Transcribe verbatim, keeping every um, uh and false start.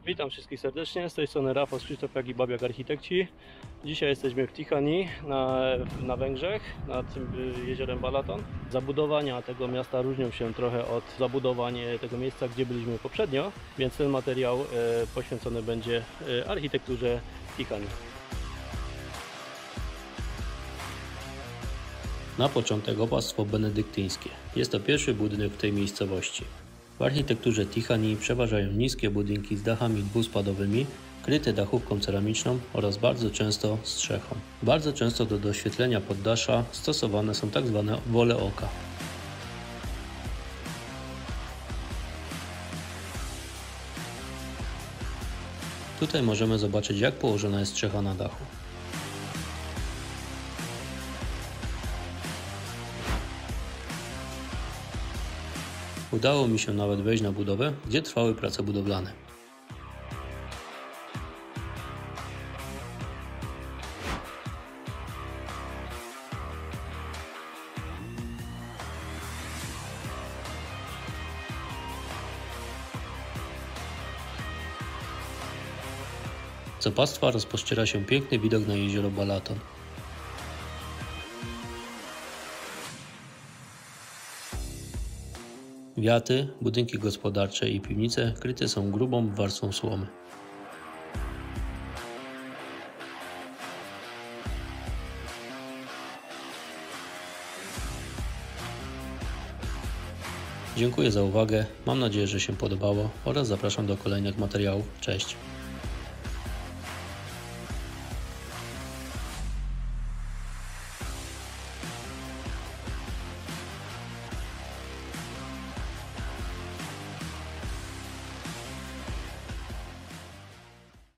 Witam wszystkich serdecznie, z tej strony Rafał z Krzysztof i Babiak Architekci. Dzisiaj jesteśmy w Tichani na, na Węgrzech, nad jeziorem Balaton. Zabudowania tego miasta różnią się trochę od zabudowań tego miejsca, gdzie byliśmy poprzednio, więc ten materiał e, poświęcony będzie e, architekturze Tichani. Na początek opactwo benedyktyńskie. Jest to pierwszy budynek w tej miejscowości. W architekturze Tichani przeważają niskie budynki z dachami dwuspadowymi, kryte dachówką ceramiczną oraz bardzo często strzechą. Bardzo często do doświetlenia poddasza stosowane są tak zwane wole oka. Tutaj możemy zobaczyć, jak położona jest strzecha na dachu. Udało mi się nawet wejść na budowę, gdzie trwały prace budowlane. Z opactwa rozpościera się piękny widok na jezioro Balaton. Wiaty, budynki gospodarcze i piwnice kryte są grubą warstwą słomy. Dziękuję za uwagę, mam nadzieję, że się podobało oraz zapraszam do kolejnych materiałów. Cześć!